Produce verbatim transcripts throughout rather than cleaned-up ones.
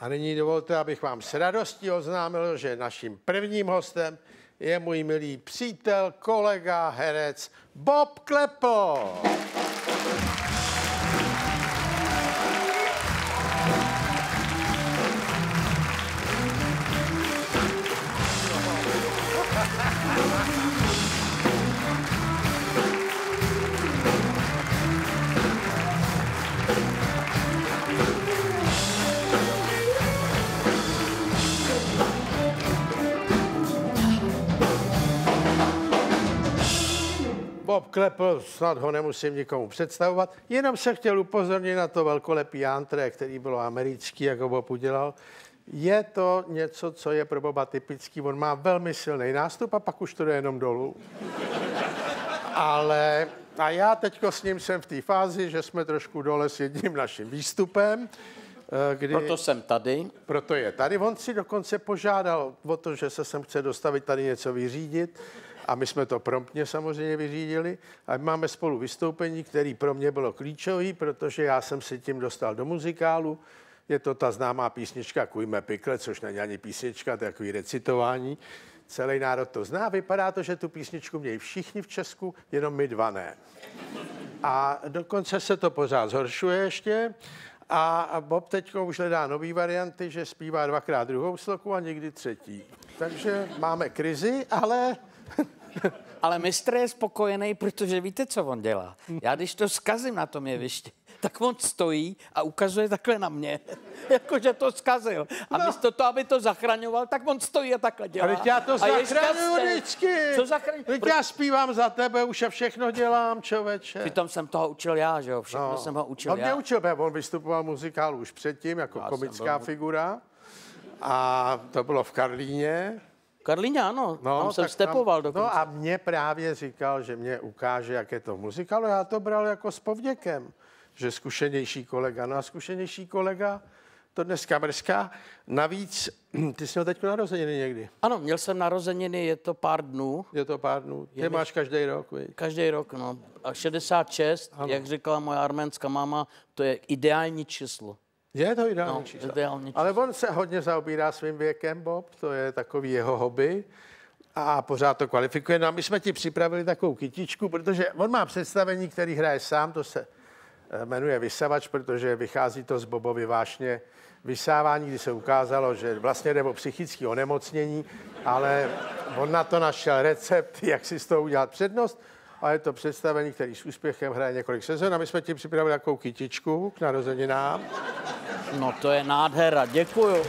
A nyní dovolte, abych vám s radostí oznámil, že naším prvním hostem je můj milý přítel, kolega, herec Bob Klepl. Bob Klepl, snad ho nemusím nikomu představovat, jenom se chtěl upozornit na to velkolepý antré, který bylo americký, jako Bob udělal. Je to něco, co je pro Boba typický, on má velmi silný nástup a pak už to jde jenom dolů. Ale a já teďko s ním jsem v té fázi, že jsme trošku dole s jedním naším výstupem. Kdy, proto jsem tady. Proto je tady. On si dokonce požádal o to, že se sem chce dostavit tady něco vyřídit. A my jsme to promptně samozřejmě vyřídili. A máme spolu vystoupení, které pro mě bylo klíčové, protože já jsem si tím dostal do muzikálu. Je to ta známá písnička Kujme pikle, což není ani písnička, to je takový recitování. Celý národ to zná. Vypadá to, že tu písničku mějí všichni v Česku, jenom my dva ne. A dokonce se to pořád zhoršuje ještě. A Bob teď už hledá nový varianty, že zpívá dvakrát druhou sloku a někdy třetí. Takže máme krizi, ale... Ale mistr je spokojený, protože víte, co on dělá. Já když to zkazím na tom jevišti, tak on stojí a ukazuje takhle na mě, jakože to zkazil. A no. Místo toho, aby to zachraňoval, tak on stojí a takhle dělá. Ale já to zachraňuju vždycky. Co zachraňuju? Teď já zpívám za tebe, už a všechno dělám, člověče. Přitom jsem toho učil já, že jo? Všechno no. jsem ho učil on já. On mě učil, on vystupoval muzikálu už předtím, jako já komická byl... figura. A to bylo v Karlíně. Karlíně, ano, no, tam jsem stepoval dokonce. No a mě právě říkal, že mě ukáže, jak je to v muzikálu. Já to bral jako s povděkem, že zkušenější kolega. No a zkušenější kolega to dneska mrská. Navíc, ty jsi měl teď narozeniny někdy. Ano, měl jsem narozeniny, je to pár dnů. Je to pár dnů. Ty je máš každý rok, víš? Každý rok, no. A šedesát šest, ano. Jak říkala moje arménská máma, to je ideální číslo. Je to ideální no, číslo. Ideální číslo. Ale on se hodně zaobírá svým věkem, Bob, to je takový jeho hobby a pořád to kvalifikuje. No a my jsme ti připravili takovou kytičku, protože on má představení, který hraje sám, to se jmenuje Vysavač, protože vychází to z Bobovy vášně Vysávání, kdy se ukázalo, že vlastně jde o psychické onemocnění, ale on na to našel recept, jak si z toho udělat přednost. A je to představení, který s úspěchem hraje několik sezon. A my jsme ti připravili takovou kytičku k narozeninám. No to je nádhera, děkuju.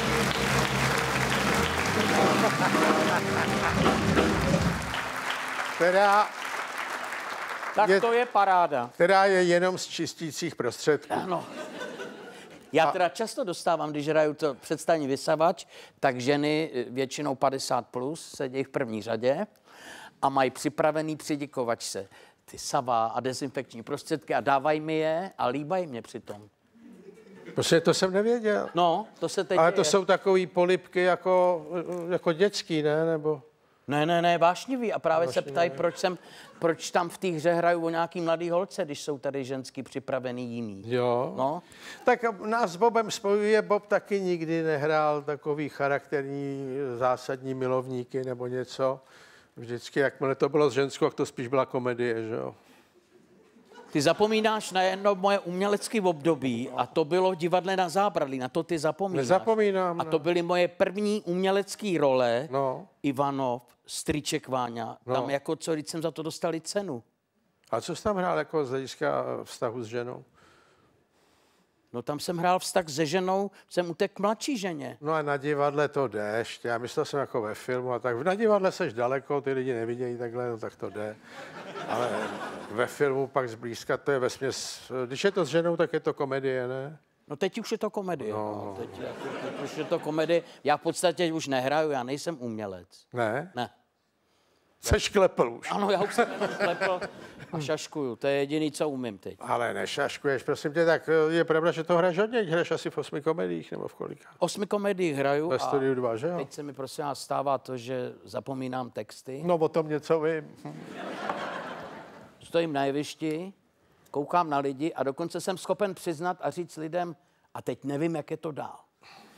Která tak je, to je paráda. Která je jenom z čistících prostředků. Ano. Já teda často dostávám, když hraju to představení Vysavač, tak ženy většinou padesát plus sedí v první řadě a mají připravený přiděkovačce ty savá a dezinfekční prostředky a dávají mi je a líbají mě přitom. Prostě to jsem nevěděl. No, to se teď Ale to je. jsou takový polibky jako, jako dětský, ne? Nebo... Ne, ne, ne, vášnivý. A právě vášnivý, se ptají, proč, jsem, proč tam v té hře hraju o nějaký mladý holce, když jsou tady ženský připravený jiný. Jo. No. Tak nás s Bobem spojuje. Bob taky nikdy nehrál takový charakterní zásadní milovníky nebo něco. Vždycky, jakmile to bylo s ženskou, tak to spíš byla komedie, že jo? Ty zapomínáš na jedno moje umělecké období a to bylo Divadle na Zábradlí, na to ty zapomínáš. Nezapomínám. A to byly moje první umělecké role, no. Ivanov, Strýček Váňa, no. Tam jako co, když jsem za to dostali cenu. A co jsi tam hrál jako z hlediska vztahu s ženou? No tam jsem hrál vztah se ženou, jsem utek k mladší ženě. No a na divadle to jde ještě. Já myslel jsem jako ve filmu a tak. Na divadle seš daleko, ty lidi nevidějí takhle, no tak to jde. Ale ve filmu pak zblízka to je vesměs. Když je to s ženou, tak je to komedie, ne? No teď už je to komedie. No. No. Teď, teď už je to komedie. Já v podstatě už nehraju, já nejsem umělec. Ne? Ne. Seš Klepl už. Ano, já už jsem Klepl a šaškuju. To je jediný, co umím teď. Ale nešaškuješ, prosím tě, tak je pravda, že to hraješ hodně. Hraješ asi v osmi komediích nebo v kolika? Osmi komediích hraju. Ve studiu dva, že jo? Teď se mi prosím vás stává to, že zapomínám texty. No o tom něco vím. Stojím na jevišti, koukám na lidi a dokonce jsem schopen přiznat a říct lidem, a teď nevím, jak je to dál.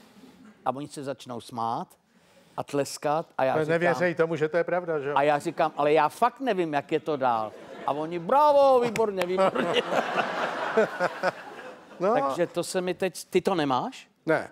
a oni se začnou smát a tleskat a já říkám... Nevěřej tomu, že to je pravda, že? A já říkám, ale já fakt nevím, jak je to dál. A oni, bravo, výborně, výborně. No. Takže to se mi teď... Ty to nemáš? Ne.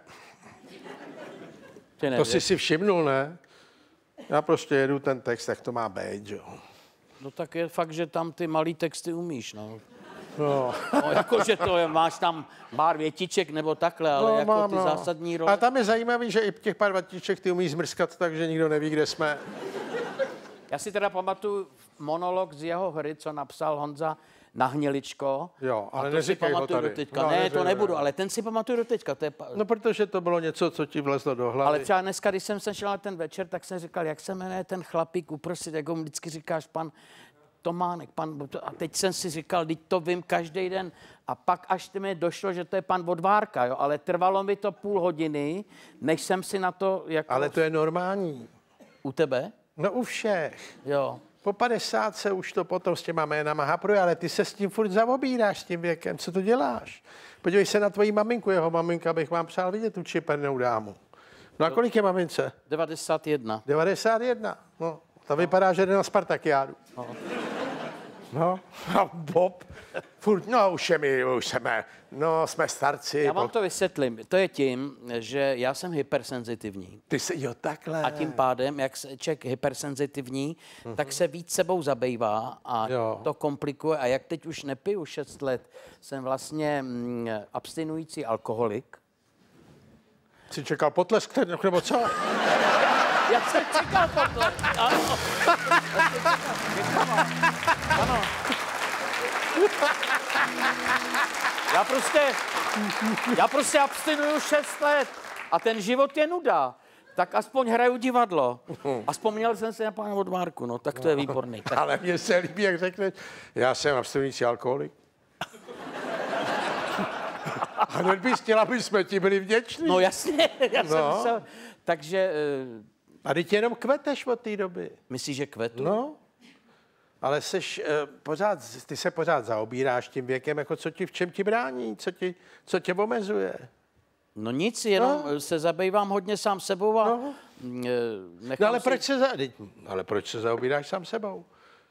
Ty to jsi si všimnul, ne? Já prostě jedu ten text, jak to má být, jo. No tak je fakt, že tam ty malý texty umíš, no. No. No, jakože to je, máš tam pár větiček nebo takhle, ale no, jako mám, ty no. zásadní role... A tam je zajímavý, že i těch pár větiček ty umíš zmrskat tak, že nikdo neví, kde jsme. Já si teda pamatuju monolog z jeho hry, co napsal Honza Nahniličko. Jo, ale a to si pamatuju do teďka. No, ne, neřej, to nebudu, ne. ale ten si pamatuju do teďka. To je... No, protože to bylo něco, co ti vlezlo do hlavy. Ale třeba dneska, když jsem se šel na ten večer, tak jsem říkal, jak se jmenuje ten chlapík uprostřed, jak ho vždycky říkáš, pan Tománek, pan... A teď jsem si říkal, teď to vím každý den. A pak až mi došlo, že to je pan Vodvárka, jo. Ale trvalo mi to půl hodiny, než jsem si na to... Jako... Ale to je normální. U tebe? No u všech. Jo. Po padesát se už to potom s těma jménama hapruje, ale ty se s tím furt zaobíráš, s tím věkem. Co to děláš? Podívej se na tvoji maminku, jeho maminka, bych vám přál vidět tu čipernou dámu. No a kolik je mamince? devadesát jedna. devadesát jedna. No, to vypadá, že jde na Spartakiádu. No. No, a Bob, furt, no už je mi, už jsme, no jsme starci. Já vám to vysvětlím. To je tím, že já jsem hypersenzitivní. Ty jsi, jo, takhle. A tím pádem, jak se člověk hypersenzitivní, uh-huh. tak se víc sebou zabývá a jo. to komplikuje. A jak teď už nepiju šest let, jsem vlastně mm, abstinující alkoholik. Jsi čekal potlesk, nebo co? Já jsem čekal potlesk, ano. Ano. Já prostě, já prostě abstinuju šest let a ten život je nuda. Tak aspoň hraju divadlo. A vzpomněl jsem se na pana Vodvárku, no tak to je výborný. Tak... Ale mně se líbí, jak řekneš, já jsem abstinující alkoholik. A hned bys chtěla, aby jsme ti byli vděční. No jasně, já jsem no. myslel. Takže... A teď jenom kveteš od té doby. Myslíš, že kvetu? No. Ale seš, uh, pořád, ty se pořád zaobíráš tím věkem, jako co ti, v čem ti brání, co, ti, co tě omezuje. No nic, jenom no. se zabývám hodně sám sebou a no. nechám no, ale, si... proč se za... ale proč se zaobíráš sám sebou?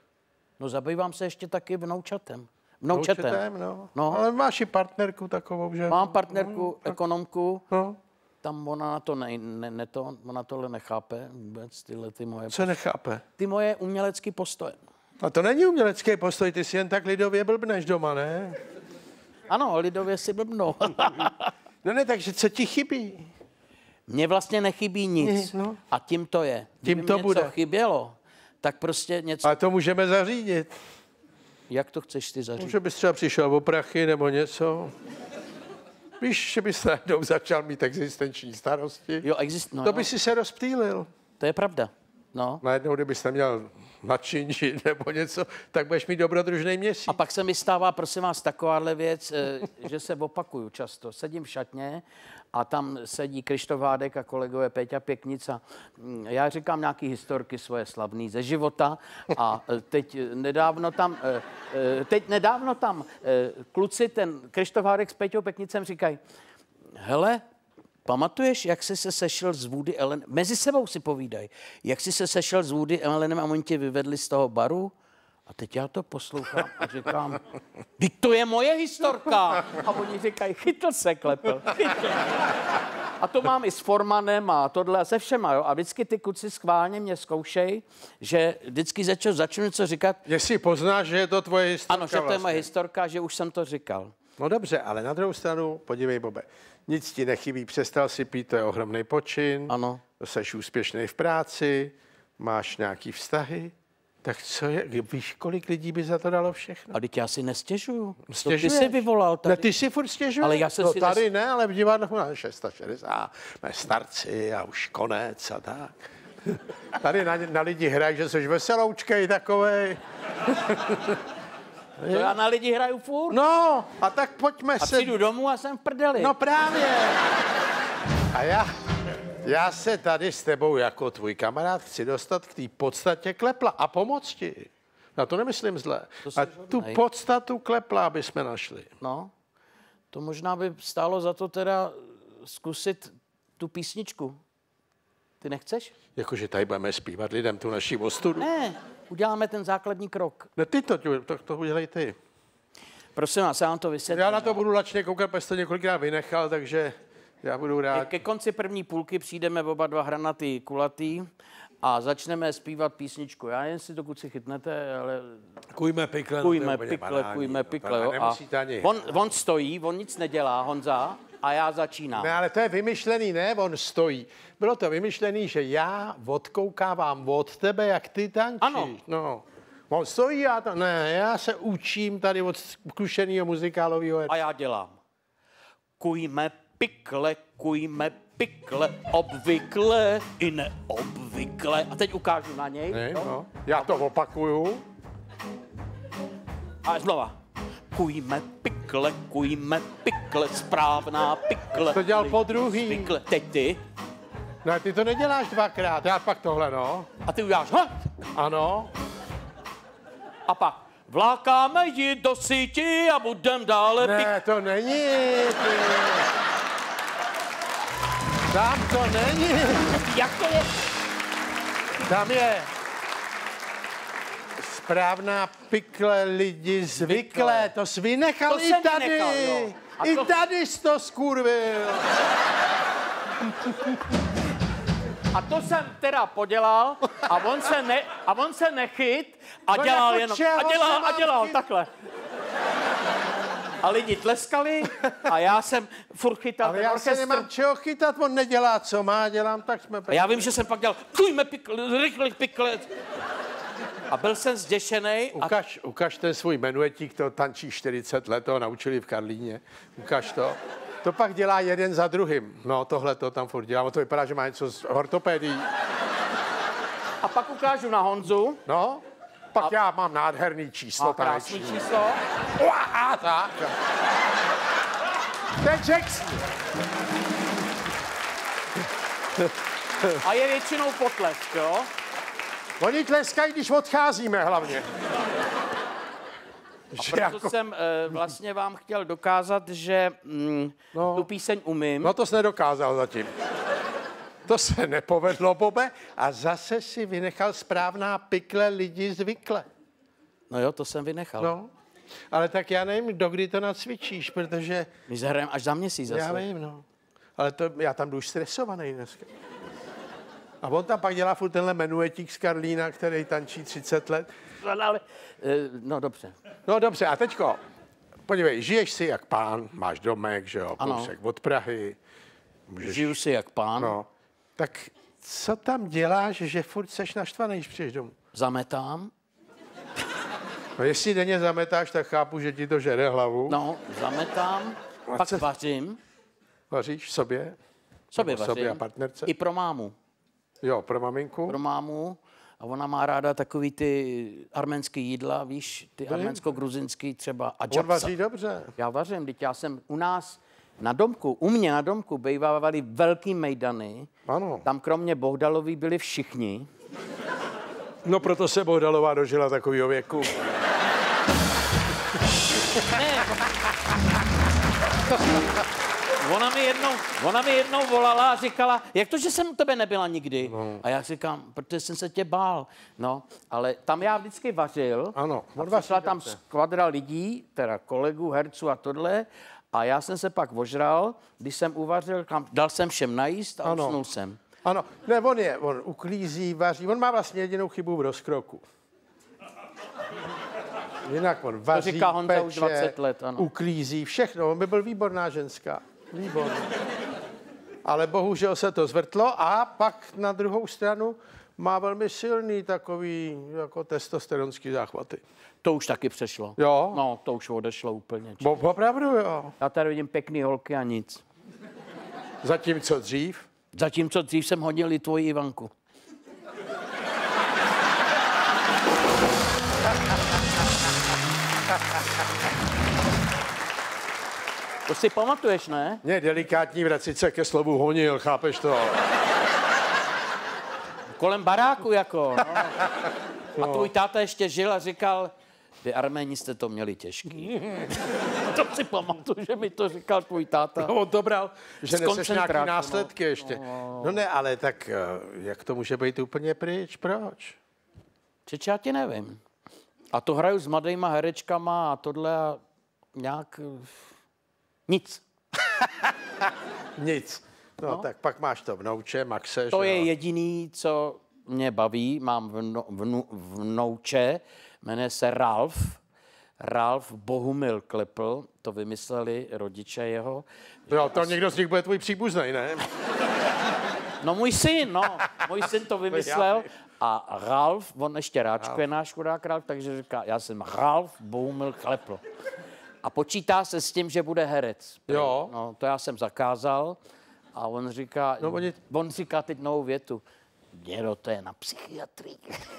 No zabývám se ještě taky vnoučatem. Vnoučatem. Vnoučatem, no. no. Ale máš i partnerku takovou, že? Mám partnerku, no, ekonomku. No. Tam ona na to ne, ne, ne to, ona tohle nechápe vůbec, tyhle ty moje... Co nechápe? Ty moje umělecké postoje. A to není umělecký postoj, ty si jen tak lidově blbneš doma, ne? Ano, lidově si blbnou. No ne, takže co ti chybí? Mně vlastně nechybí nic. No. A tím to je. Tím to bude. Něco chybělo, tak prostě něco... Ale to můžeme zařídit. Jak to chceš ty zařídit? Může bys třeba přišel o prachy nebo něco. Víš, že bys najednou začal mít existenční starosti. Jo, exist... no, to jo. by si se rozptýlil. To je pravda. No. Najednou, kdybys neměl načinži nebo něco, tak budeš mít dobrodružný měsíc. A pak se mi stává, prosím vás, takováhle věc, že se opakuju často. Sedím v šatně a tam sedí Krištof Hádek a kolegové Péťa Pěknic a já říkám nějaký historky svoje slavný ze života a teď nedávno tam, teď nedávno tam kluci, ten Krištof Hádek s Péťou Pěknicem říkají, hele, pamatuješ, jak jsi se sešel s Woody Allenem? Mezi sebou si povídají. Jak jsi se sešel s Woody Allenem a oni tě vyvedli z toho baru? A teď já to poslouchám a říkám, teď to je moje historka. A oni říkají, chytl se, klepl. Chytl. A to mám i s Formanem a tohle a se všema. Jo? A vždycky ty kluci schválně mě zkoušej, že vždycky začnu, začnu něco říkat. Jestli poznáš, že je to tvoje historka. Ano, že to je vlastně. moje historka, že už jsem to říkal. No dobře, ale na druhou stranu, podívej, Bobe, nic ti nechybí, přestal si pít, to je ohromný počin. Ano. Jsi úspěšný v práci, máš nějaký vztahy, tak co je, víš, kolik lidí by za to dalo všechno? A teď já si nestěžuju. Stěžuješ? To ty jsi vyvolal tady. Ne, ty si furt stěžuješ. Ale já jsem no, si tady nes... ne, ale v divadle máme šedesát šest, jsme starci a už konec a tak. Tady na, na lidi hrají, že jsi veseloučkej takovej. To já na lidi hraju furt. No, a tak pojďme a se... A přijdu domů a jsem v prdeli. No právě. A já, já se tady s tebou jako tvůj kamarád chci dostat k té podstatě klepla a pomoct ti. Na to nemyslím zle. To a tu hodnej. podstatu klepla, aby jsme našli. No, to možná by stálo za to teda zkusit tu písničku. Ty nechceš? Jakože tady budeme zpívat lidem tu naši ostudu. Ne, uděláme ten základní krok. Ne, ty to, to, to udělej ty. Prosím vás, já vám to vysvětlím. Já na to budu lačně koukat, protože to několikrát vynechal, takže já budu rád. Ke konci první půlky přijdeme oba dva hranatý, kulatý a začneme zpívat písničku. Já jen si to, kluci, chytnete, ale... Kujme pikle. Kujme pikle, kujme pikle, jo. A on, on stojí, on nic nedělá, Honza, a já začínám. Ne, ale to je vymyšlený, ne? On stojí. Bylo to vymyšlený, že já odkoukávám od tebe, jak ty tančíš. Ano. No. On stojí a to... Ne, já se učím tady od zkušenýho muzikálového. A já dělám. Kujme pikle, kujme pikle, obvykle i neobvykle. A teď ukážu na něj. Ne, no. Já to opakuju. A znova. Kujme pikle, kujme pikle, správná pikle. To dělal po druhý. Pikle. Teď ty. No, ty to neděláš dvakrát, já pak tohle, no. A ty uděláš, ha? Ano. A pak vlákáme ji do síti a budem dále pik... Ne, to není. Ty. Tam to není. Jak to je? Tam je správná pikle lidi zvykle. To jsi vynechal To i jsem tady. vynechal, jo. A I to- tady jsi to skurvil. A to jsem teda podělal a on se, ne, a on se nechyt a No dělal jako jenom, čeho a se dělal, a mám dělal chyt? takhle. A lidi tleskali a já jsem furt chytal Ale ten já se orchestr. nemám čeho chytat, on nedělá, co má, dělám, tak jsme... A já vím, že jsem pak dělal, kujme pikle, rychle pikle. A byl jsem zděšenej a Ukaž, ukaž ten svůj menuetík, to tančí čtyřicet let, to naučili v Karlíně. Ukaž to. To pak dělá jeden za druhým. No, tohle to tam furt dělá. To vypadá, že má něco z ortopédií. A pak ukážu na Honzu. No, pak a... já mám nádherný číslo Má krásný taneční. číslo. A tak. To je Jackson. A je většinou potlesk, jo? Oni tleskají, když odcházíme hlavně. A Že proto jako... jsem e, vlastně vám chtěl dokázat, že mm, No. tu píseň umím. No to jsi nedokázal zatím. To se nepovedlo, Bobe. A zase si vynechal správná pikle lidi zvykle. No jo, to jsem vynechal. No, ale tak já nevím, dokdy to nacvičíš, protože... My zahrajeme až za měsíc zase. Já vím, no. Ale to, já tam jdu už stresovaný dneska. A on tam pak dělá furt tenhle menuetík z Karlína, který tančí třicet let. Ale, e, no dobře. No dobře, a teďko, podívej, žiješ si jak pán, máš domek, že jo, Ano. kousek od Prahy. Můžeš, Žiju si jak pán, no, tak co tam děláš, že furt seš naštvaný, když přijdeš domů? zametám, No jestli denně zametáš, tak chápu, že ti to žere hlavu. no, zametám, A pak co- vařím, Vaříš sobě? sobě Nebo vařím, sobě a partnerce? i pro mámu. Jo, pro maminku? Pro mámu. A ona má ráda takový ty arménský jídla, víš, ty arménsko-gruzinský třeba. A On džapsa. vaří dobře. Já vařím, teď já jsem u nás na domku, u mě na domku bývávali velký mejdany. Ano. Tam kromě Bohdalový byli všichni. No proto se Bohdalová dožila takového věku. Ne. Ona mi, jednou, ona mi jednou volala a říkala, jak to, že jsem u tebe nebyla nikdy? No. A já říkám, protože jsem se tě bál. No, ale tam já vždycky vařil. Ano, A on vaří přišla tam dobře. skvadra lidí, teda kolegů, herců a tohle. A já jsem se pak ožral, když jsem uvařil, kam, dal jsem všem najíst a Ano. usnul jsem. Ano, ne, on je, on uklízí, vaří, on má vlastně jedinou chybu v rozkroku. Jinak on vaří, říká Honza peče, už dvacet let, ano. uklízí, všechno. On by byl výborná ženská. Výborná. Ale bohužel se to zvrtlo a pak na druhou stranu má velmi silný takový jako testosteronský záchvaty. To už taky přešlo. Jo? No, to už odešlo úplně. Bo, opravdu jo. Já tady vidím pěkný holky a nic. Zatímco dřív. Zatímco dřív jsem hodil i tvoji Ivanku. To si pamatuješ, ne? Ne, delikátní vracit se ke slovu honil, chápeš to? Kolem baráku jako. No. A tvůj táta ještě žil a říkal, vy Arméni jste to měli těžký. To si pamatuju, že mi to říkal tvůj táta. No, on to bral, že Z neseš nějaký koncentráku, následky no. ještě. No ne, ale tak eh, jak to může být úplně pryč? Proč? Čeč, já ti nevím. A to hraju s mladýma herečkama a tohle a nějak... eh, Nic. Nic. No, no tak pak máš to vnouče, Maxe. To že je jo? jediný, co mě baví. Mám vno, vnu, vnouče, jmenuje se Ralf. Ralf Bohumil Klepl, to vymysleli rodiče jeho. Jo, to někdo z nich bude tvůj příbuznej, ne? No můj syn, no. Můj syn to vymyslel. A Ralf, on ještě ráčkuje náš chudák Ralf, takže říká, já jsem Ralf Bohumil Klepl. A počítá se s tím, že bude herec. Jo. No, to já jsem zakázal. A on říká, No, oni... on říká teď novou větu. Dědo, to je na psychiatrii.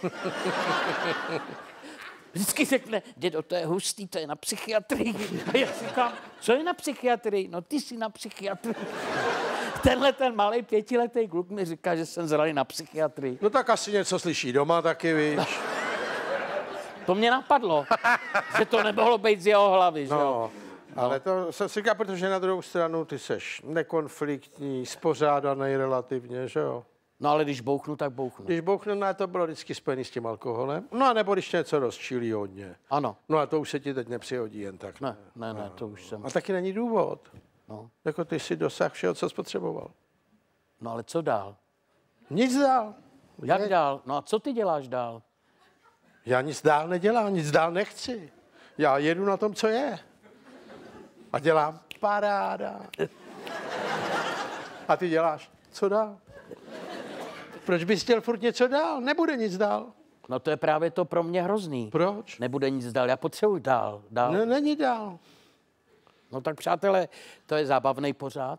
Vždycky řekne, dědo, to je hustý, to je na psychiatrii. A já říkám, co je na psychiatrii? No ty jsi na psychiatrii. Tenhle ten malý pětiletý kluk mi říká, že jsem zralý na psychiatrii. No tak asi něco slyší doma taky, víš. To mě napadlo, že to nemohlo být z jeho hlavy, že jo? No, ale to se říká, protože na druhou stranu ty seš nekonfliktní, spořádaný relativně, že jo? No ale když bouchnu, tak bouchnu. Když bouchnu, no, to bylo vždycky spojený s tím alkoholem. No a nebo když něco rozčílí hodně. Ano. No a to už se ti teď nepřihodí jen tak. Ne, ne, ne, to už jsem. A taky není důvod. No, Jako ty si dosáhl všeho, co jsi potřeboval. no ale co dál? Nic dál. Jak Je- dál? No a co ty děláš dál? Já nic dál nedělám, nic dál nechci. Já jedu na tom, co je. A dělám paráda. A ty děláš, co dál? Proč bys chtěl furt něco dál? Nebude nic dál. No to je právě to pro mě hrozný. Proč? Nebude nic dál, já potřebuji dál. dál. No, není dál. No tak přátelé, to je zábavný pořád.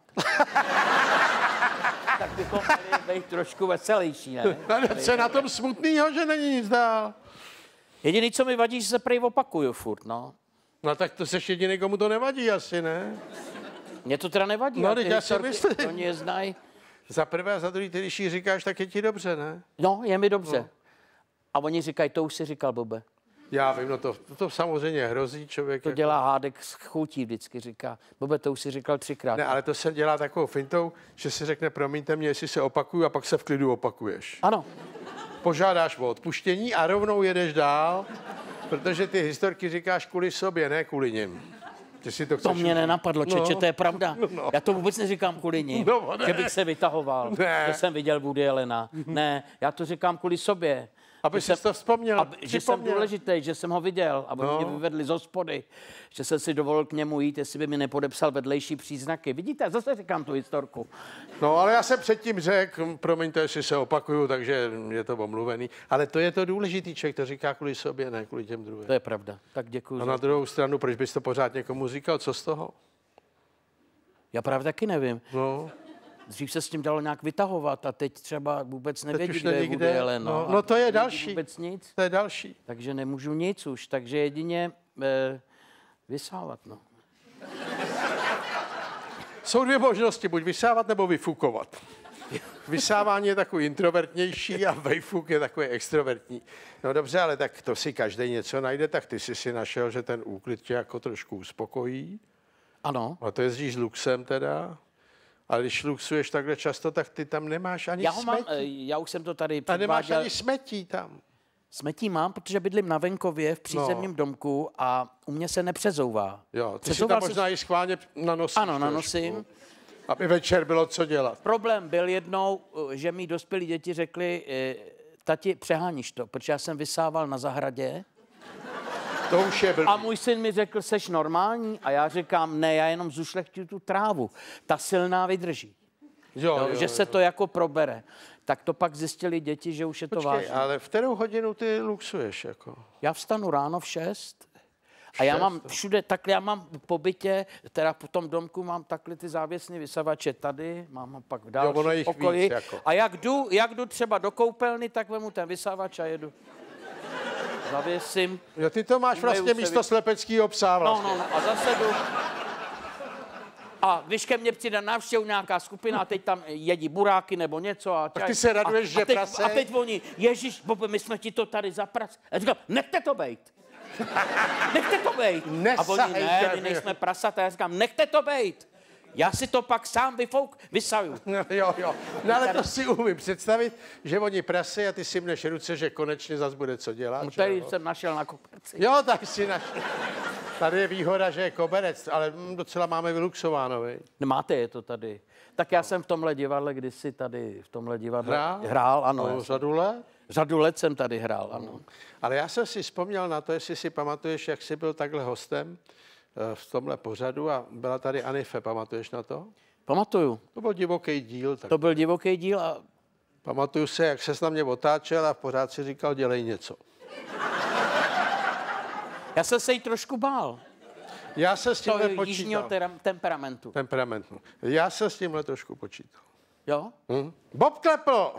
Tak bychom měli být trošku veselější, ne? Ale co je na tom smutnýho, že není nic dál? Jediný, co mi vadí, že se prej opakuju furt, no. No tak to seš jediný, komu to nevadí asi, ne? Mně to teda nevadí. No, ale teď ty já si historky, myslím. Oni je znají. Za prvé a za druhý, ty když jí říkáš, tak je ti dobře, ne? No, je mi dobře. No. A oni říkají, to už si říkal, Bobe. Já vím, no to, to samozřejmě hrozí člověk. To jako- dělá Hádek s chutí vždycky, říká. Bobe, to už si říkal třikrát. Ne, ale to se dělá takovou fintou, že si řekne, promiňte mě, jestli se opakuju, a pak se v klidu opakuješ. Ano. Požádáš o odpuštění a rovnou jedeš dál, protože ty historky říkáš kvůli sobě, ne kvůli nim. Ty si to, To chceš mě užít. nenapadlo, čeče, No. to je pravda. No. Já to vůbec neříkám kvůli ní, No, ne. že bych se vytahoval, Ne. že jsem viděl Woody Allena. Ne, já to říkám kvůli sobě. Aby že jsi to vzpomněl, Aby, že jsem připomněl. důležitý, že jsem ho viděl a oni No. mě vyvedli z hospody, že jsem si dovolil k němu jít, jestli by mi nepodepsal vedlejší příznaky. Vidíte, zase říkám tu historku. No, ale já jsem předtím řekl, promiňte, jestli se opakuju, takže je to omluvený. Ale to je to důležitý, člověk to říká kvůli sobě, ne kvůli těm druhým. To je pravda. Tak děkuji. A Za... na druhou stranu, proč bys to pořád někomu říkal, co z toho? Já právě taky nevím. No, Dřív se s tím dalo nějak vytahovat a teď třeba vůbec nevědí, už kde je není Woody kde. Allen. No, a no to je nevědí další. Vůbec nic. to je další. Takže nemůžu nic už, takže jedině eh, vysávat, no. Jsou dvě možnosti, buď vysávat nebo vyfukovat. Vysávání je takový introvertnější a vejfuk je takový extrovertní. No dobře, ale tak to si každý něco najde, tak ty jsi si našel, že ten úklid tě jako trošku uspokojí. Ano. A to jezdíš s luxem teda. Ale když luxuješ takhle často, tak ty tam nemáš ani Já ho mám, smetí. eh, já už jsem to tady A nemáš předváděl. ani smetí tam. Smetí mám, protože bydlím na venkově v přízemním No. domku a u mě se nepřezouvá. Jo, ty si Přesouval tam se- možná i schválně nanosíš. Ano, trošku, nanosím. Aby večer bylo co dělat. Problém byl jednou, eh, že mi dospělí děti řekli, eh, tati, přeháníš to, protože já jsem vysával na zahradě To už je blbý. a můj syn mi řekl, seš normální? A já říkám, ne, já jenom zušlechtuju tu trávu. Ta silná vydrží. Jo, Jo, jo, že se jo. to jako probere. Tak to pak zjistili děti, že už je to Počkej, vážné. ale v kterou hodinu ty luxuješ? Jako? Já vstanu ráno v šest a já šest, mám no. všude, takhle já mám po bytě, teda po tom domku mám takhle ty závěsné vysavače tady, mám ho pak v ono dalším jich okolí. víc, jako. A jak jdu, jak jdu třeba do koupelny, tak vemu ten vysavač a jedu. Zavěsím. Jo, ty to máš Umeju vlastně se místo vy- slepeckého psa No, vlastně. no, no, a zase jdu. A když ke mně přijde návštěvu nějaká skupina a teď tam jedí buráky nebo něco a čaj. ty se raduješ, a, že a teď, prase- A teď oni, ježiš, Bobe, my jsme ti to tady zapras. A říkám, nechte to bejt. Nechte to bejt. A oni, ne, my nejsme prasata. Já říkám, nechte to bejt. Já si to pak sám vyfouk, vysaju. No, jo, jo. No ale to si umím představit, že oni prasí a ty si mneš ruce, že konečně zas bude co dělat. No, tady jsem našel na koberci. Jo, tak si našel. Tady je výhoda, že je koberec, ale docela máme vyluxováno, vej. Máte je to tady. Tak já jsem v tomhle divadle kdysi tady, v tomhle divadle Hrál? hrál, ano. No, řadu let? Řadu let jsem tady hrál, ano. Ale já jsem si vzpomněl na to, jestli si pamatuješ, jak jsi byl takhle hostem v tomhle pořadu a byla tady Anife, pamatuješ na to? Pamatuju. To byl divoký díl. Tak To byl divoký díl a... Pamatuju se, jak ses na mě otáčel a pořád si říkal, dělej něco. Já jsem se jí trošku bál. Já se s tímhle To jižního počítal. teram- temperamentu. Temperamentu. Já se s tímhle trošku počítal. Jo? Hm? Bob Klepl!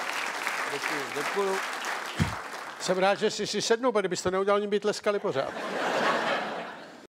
Děkuju, děkuju. Jsem rád, že jsi si sednul, protože byste neudělal, ní by tleskali pořád.